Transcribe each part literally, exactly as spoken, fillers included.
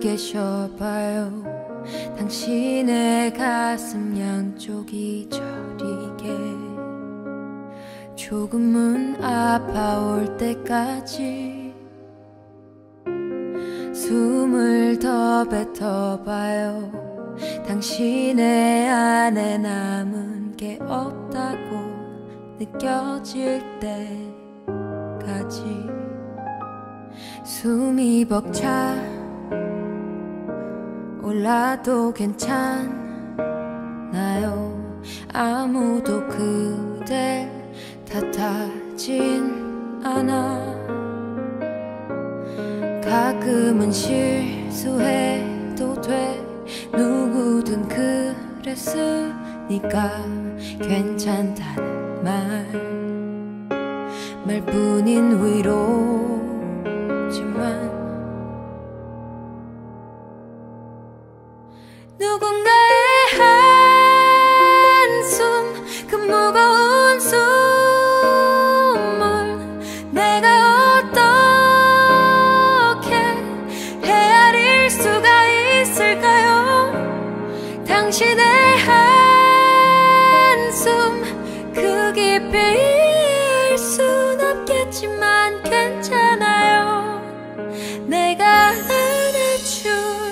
계셔봐요. 당신의 가슴 양쪽이 저리게 조금은 아파올 때까지 숨을 더 뱉어봐요. 당신의 안에 남은 게 없다고 느껴질 때까지 숨이 벅차 올라도 괜찮나요? 아무도 그댈 탓하진 않아. 가끔은 실수해도 돼. 누구든 그랬으니까 괜찮다는 말 말뿐인 위로지만 누군가의 한숨 그 무거운 숨을 내가 어떻게 헤아릴 수가 있을까요? 당신의 한숨 그 깊이일 순 없겠지만 괜찮아요. 내가 안아줄게요.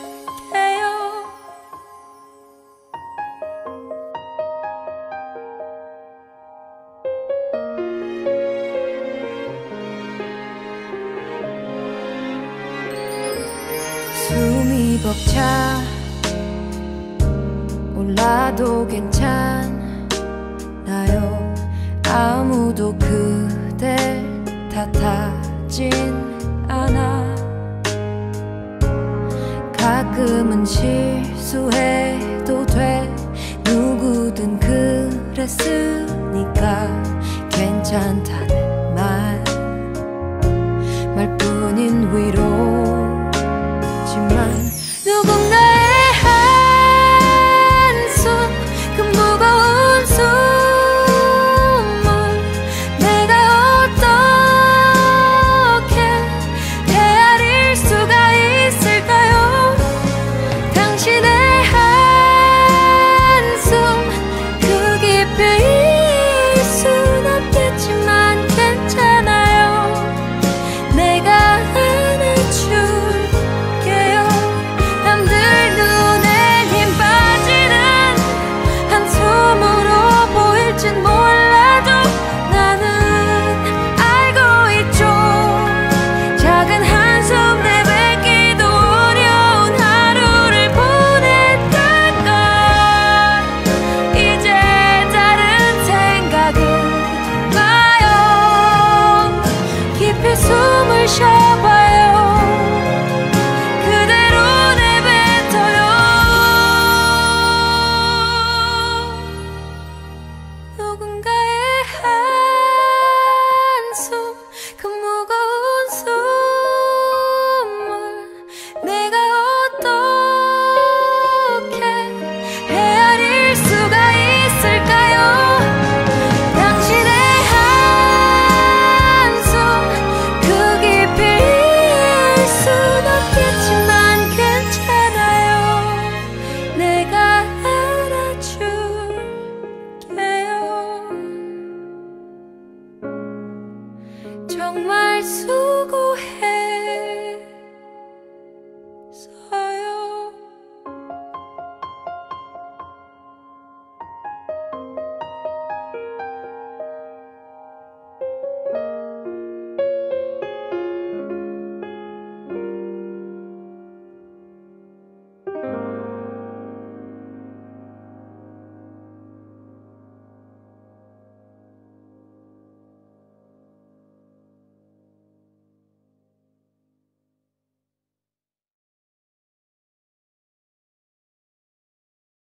숨이 벅차 올라도 괜찮나요? 아무도 그댈 탓하진 않아. 가끔은 실수해도 돼. 누구든 그랬으니까 괜찮다